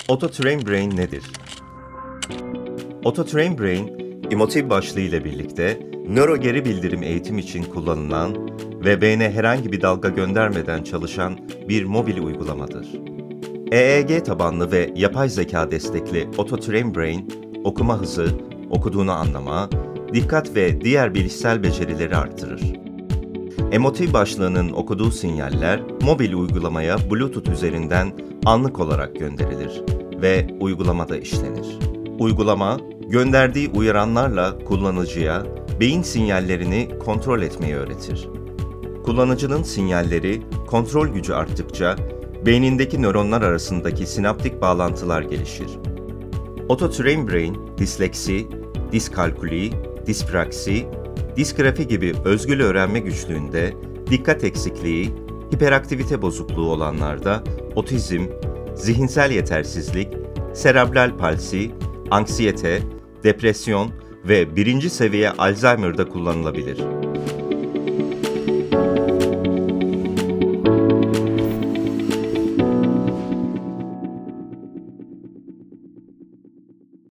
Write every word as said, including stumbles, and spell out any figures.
Auto-Train Brain nedir? Auto-Train Brain, emotiv başlığı ile birlikte nöro geri bildirim eğitim için kullanılan ve beyne herhangi bir dalga göndermeden çalışan bir mobil uygulamadır. E E G tabanlı ve yapay zeka destekli Auto-Train Brain, okuma hızı, okuduğunu anlama, dikkat ve diğer bilişsel becerileri artırır. Emotiv başlığının okuduğu sinyaller mobil uygulamaya Bluetooth üzerinden anlık olarak gönderilir ve uygulamada işlenir. Uygulama, gönderdiği uyaranlarla kullanıcıya beyin sinyallerini kontrol etmeyi öğretir. Kullanıcının sinyalleri kontrol gücü arttıkça beynindeki nöronlar arasındaki sinaptik bağlantılar gelişir. Auto-Train Brain, disleksi, diskalküli, dispraksi, disgrafi gibi özgül öğrenme güçlüğünde, dikkat eksikliği, hiperaktivite bozukluğu olanlarda otizm, zihinsel yetersizlik, serebral palsi, anksiyete, depresyon ve birinci seviye Alzheimer'da kullanılabilir.